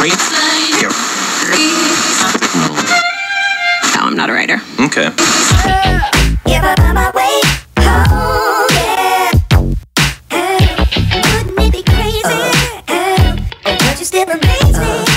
No, I'm not a writer. Okay. Wouldn't it be crazy? But you still amaze me.